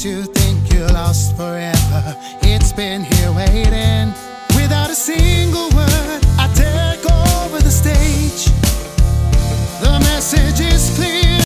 makes you think you're lost forever. It's been here waiting without a single